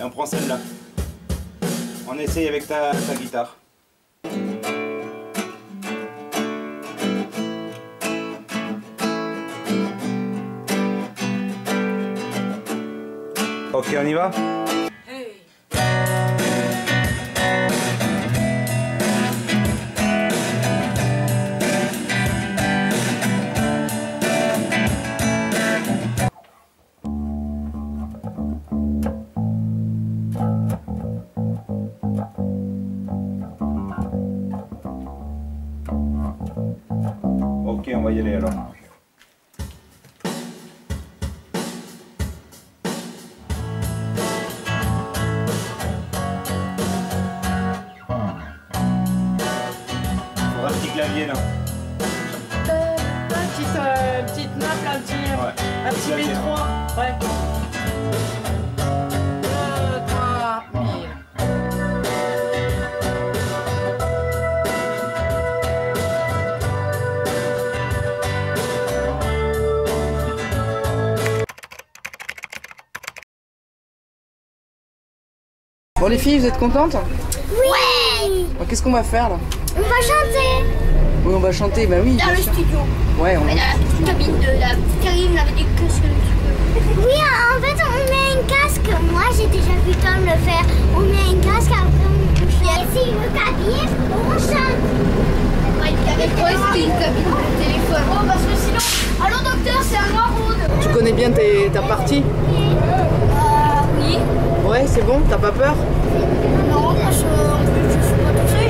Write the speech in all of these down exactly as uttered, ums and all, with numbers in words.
Et on prend celle-là. On essaye avec ta, ta guitare. Ok, on y va? Hey. Ok, on va y aller alors. Faudra un petit clavier là. Euh, petite, euh, petite nappe, là, un petit, Ouais. un petit Clavier. B trois. Ouais. deux, trois, mille. Bon les filles, vous êtes contentes? Oui. Bon, qu'est-ce qu'on va faire là? On va chanter Oui, on va chanter, bah oui. dans bien le sûr. studio. Ouais, on Mais va... dans la petite cabine de la petite Karine avec des casques un petit peu. Oui, en fait, on met un casque. Moi, j'ai déjà vu Tom le faire. On met un casque, après on chante. Et si le cabine, on chante. Avec toi, c'était une cabine de téléphone. Oh, parce que sinon... Allô, docteur, c'est un maraude. Tu connais bien tes, ta partie? Euh, oui. Ouais, c'est bon, t'as pas peur? Non, moi, je, je suis pas touchée.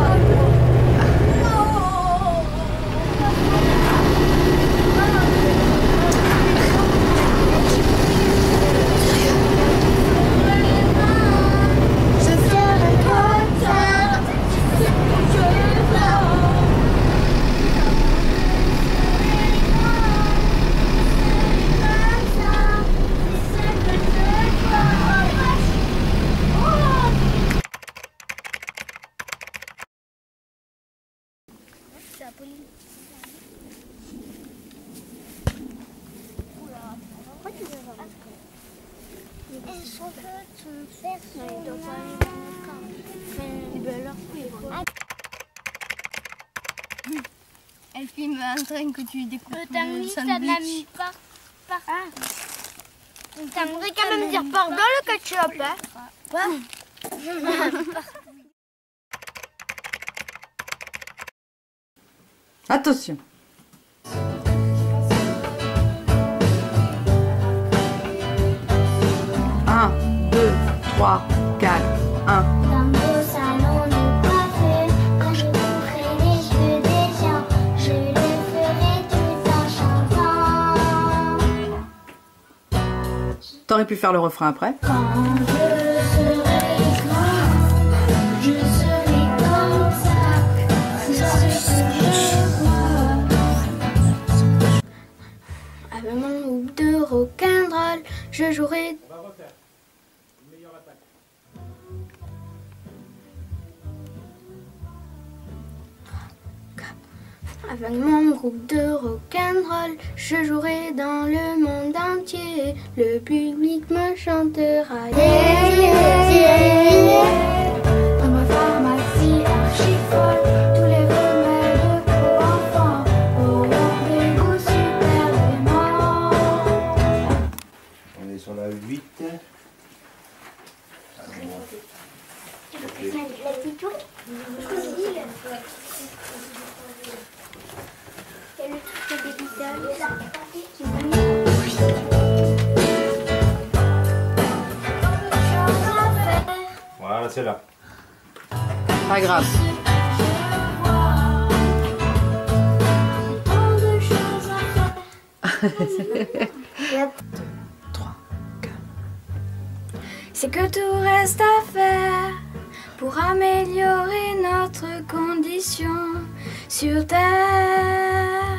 Elle filme un train que tu découpes. T'as mis, ça l'a mis par... par... Ah. T'aimerais quand même dire pardon le ketchup, hein? Attention. Un, deux, trois, quatre, un. Dans le salon de coiffure, quand je couperai les cheveux des gens, je le ferai tout en chantant. T'aurais pu faire le refrain après. Quand je serai grand, je serai comme ça. C'est ce que je vois. Avec mon groupe de rock'n'roll, je jouerai. Avec mon groupe de rock'n'roll, je jouerai dans le monde entier. Le public me chantera. Yeah, yeah, yeah, yeah. Dans ma pharmacie archi folle, tous les remèdes pour enfants auront des goûts super déments. On est sur la huit. La petite tour, il y a le truc de bébé. Voilà, c'est là. Pas grave. Trois, quatre. C'est que tout reste à faire pour améliorer notre condition sur Terre.